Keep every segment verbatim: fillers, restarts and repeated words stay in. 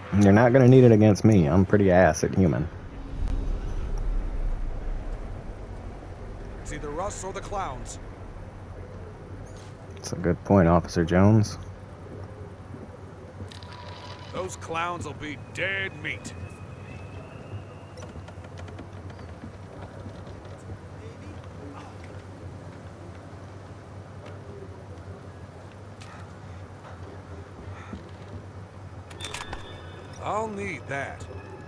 You're not gonna need it against me. I'm pretty ass at human. It's either us or the Klowns. That's a good point, Officer Jones. Those Klowns will be dead meat. I'll need that.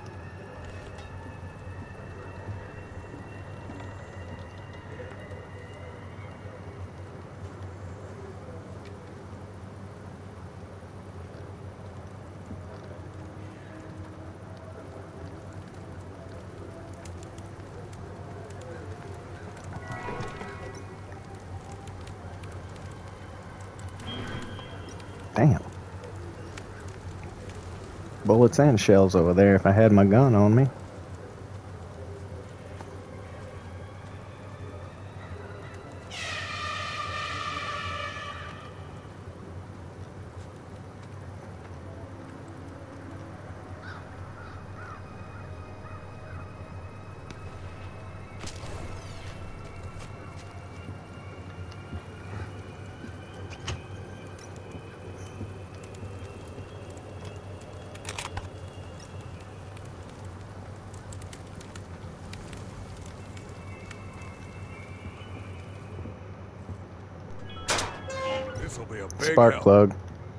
Damn. Bullets and shells over there if I had my gun on me. This'll be a big Spark help. plug.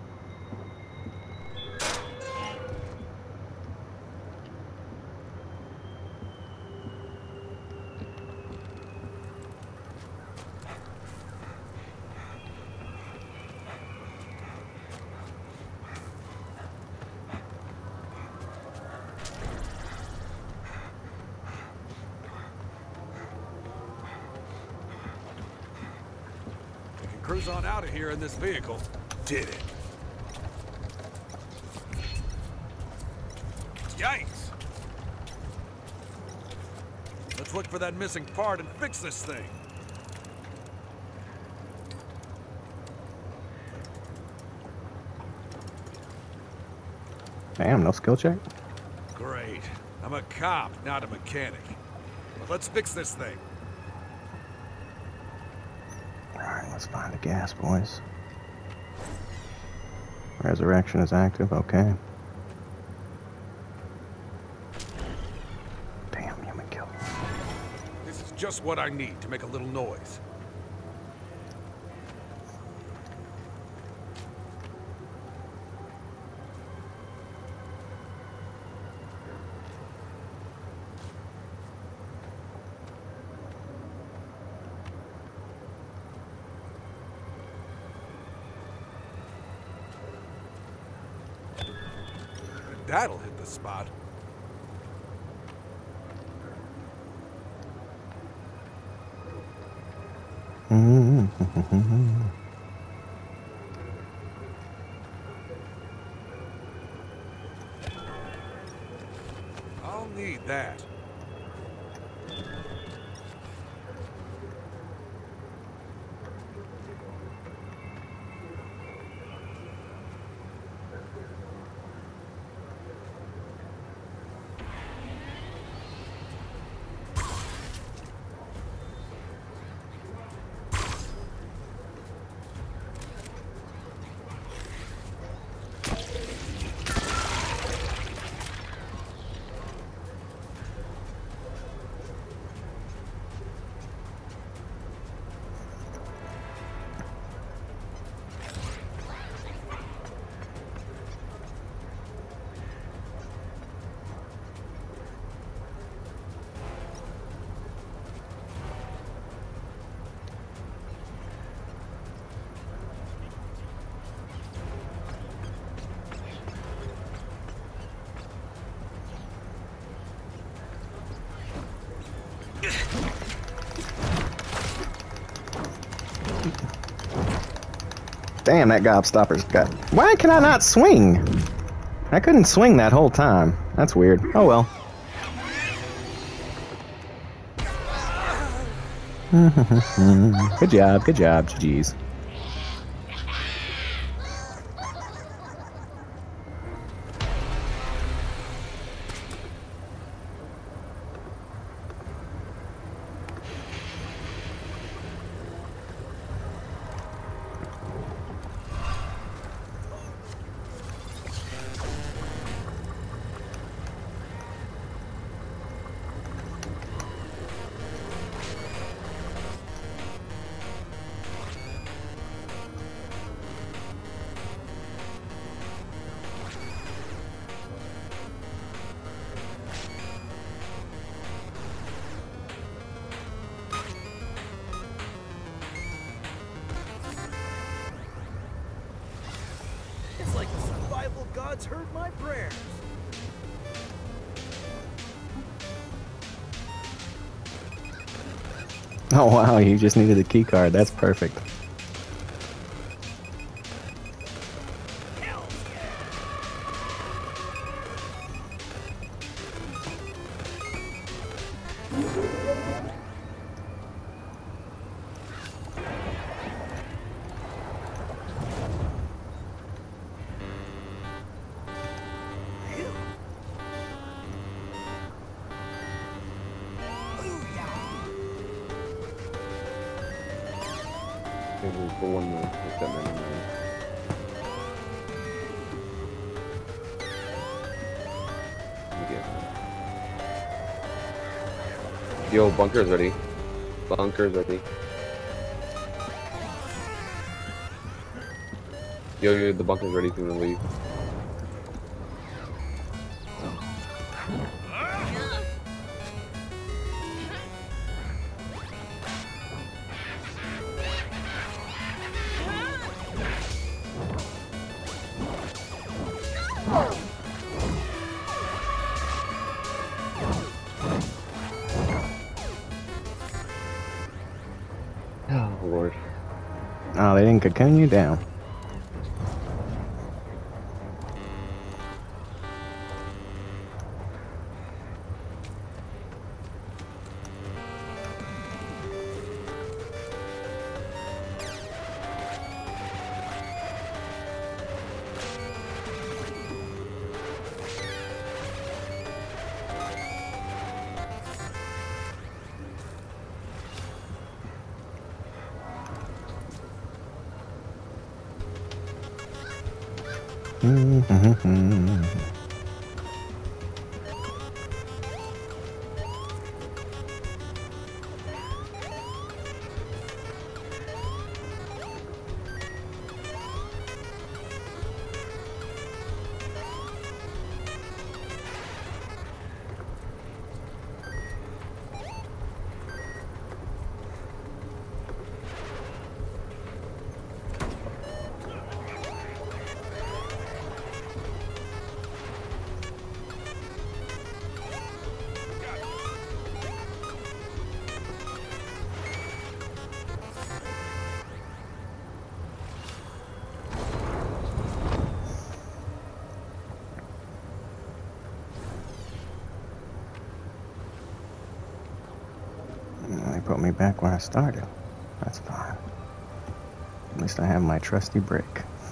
Cruise on out of here in this vehicle. Did it. Yikes! Let's look for that missing part and fix this thing. Damn, no skill check? Great. I'm a cop, not a mechanic. But let's fix this thing. Alright, let's find the gas, boys. Resurrection is active, okay. Damn, human kill. This is just what I need to make a little noise. That'll hit the spot. I'll need that. Damn, that gobstopper's got... Why can I not swing? I couldn't swing that whole time. That's weird. Oh well. Good job, good job, G G's. prayers. Oh wow, you just needed a key card. That's perfect. For one more, with that many money. Let me get one. Yo, bunker's ready. Bunker's ready. Yo, yo, the bunker's ready to leave. Oh, Lord. Oh, they didn't cocoon you down. Mm-hmm. They put me back where I started. That's fine. At least I have my trusty brick.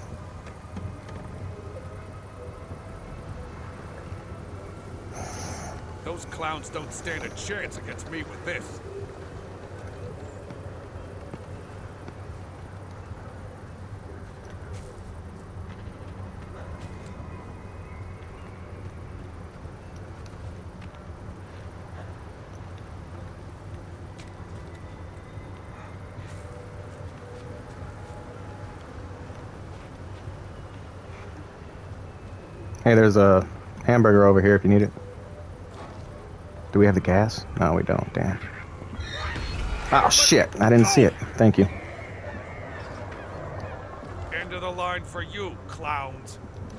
Those clowns don't stand a chance against me with this. Hey, there's a hamburger over here if you need it. Do we have the gas? No, we don't. Damn. Oh, shit. I didn't see it. Thank you. End of the line for you, clowns.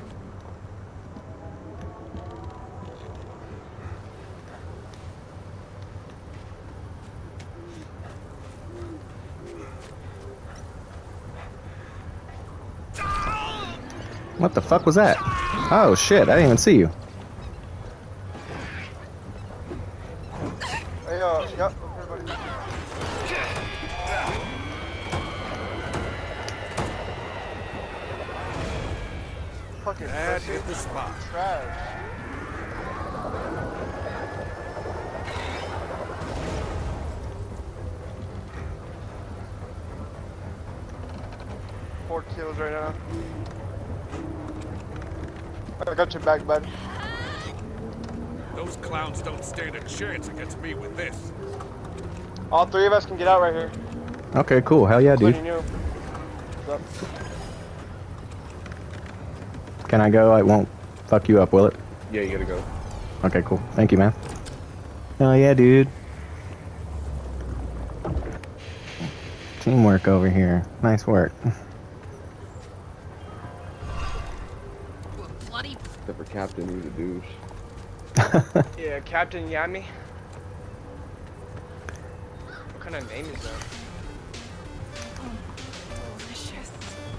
What the fuck was that? Oh, shit. I didn't even see you. Hey, uh, yep, everybody. Fucking That pussy. hit the spot. Trash. Four kills right now. I got your back, bud. Those clowns don't stand a chance against me with this. All three of us can get out right here. Okay, cool. Hell yeah, dude. Including you. What's up? Can I go? I won't fuck you up, will it? Yeah, you gotta go. Okay, cool. Thank you, man. Hell yeah, dude. Teamwork over here. Nice work. Bloody Except for captain who's a douche. Yeah, Captain Yami. What kind of name is that? Oh, delicious.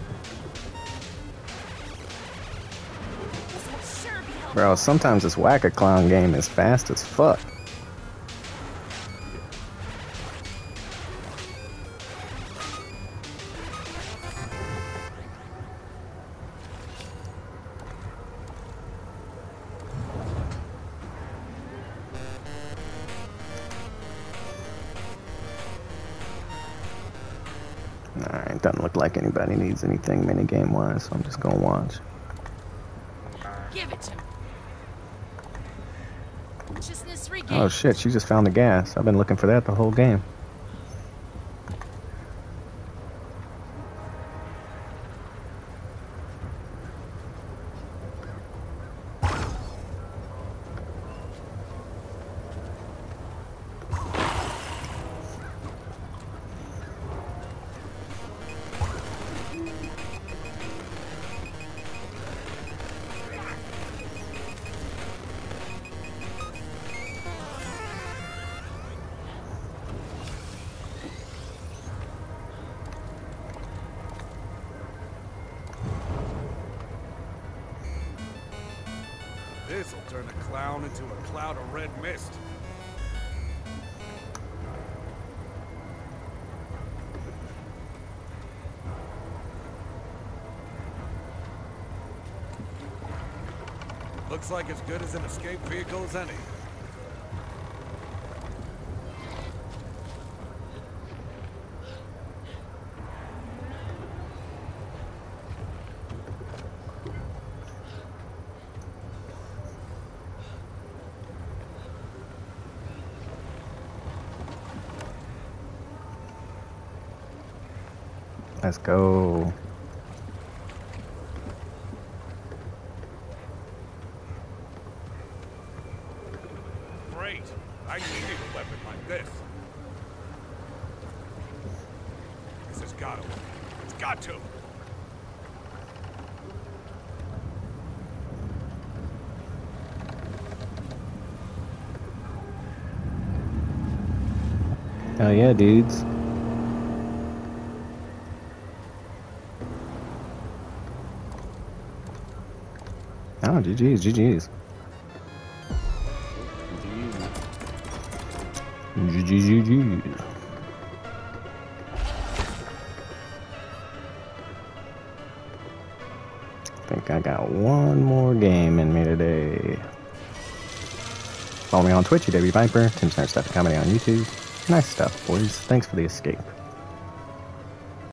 This will sure be helpful. Bro, sometimes this whack-a-clown game is fast as fuck. Alright, doesn't look like anybody needs anything minigame wise, so I'm just gonna watch. Give it to me. Consciousness regained. Oh shit, she just found the gas. I've been looking for that the whole game. This'll turn a clown into a cloud of red mist. Looks like as good as an escape vehicle as any. Let's go. Great. I needed a weapon like this. This has got to work. It's got to. Hell yeah, dudes. Oh, G G's, G G's. G G G G. I think I got one more game in me today. Follow me on Twitch, U W Viper, Tim Snare Stuff Comedy on YouTube. Nice stuff, boys. Thanks for the escape.